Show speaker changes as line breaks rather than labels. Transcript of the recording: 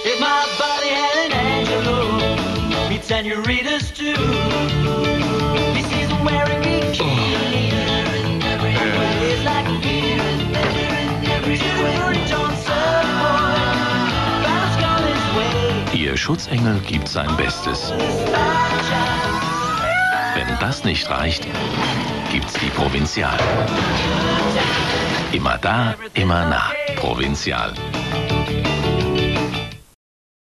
If my body had an angel, meet senoritas too. He sees them wearing bikini. It's like here and there and everywhere. Don't serve boy, balance gone his way.
Ihr Schutzengel gibt sein Bestes. Wenn das nicht reicht, gibt's die Provinzial. Immer da, immer nah. Provinzial.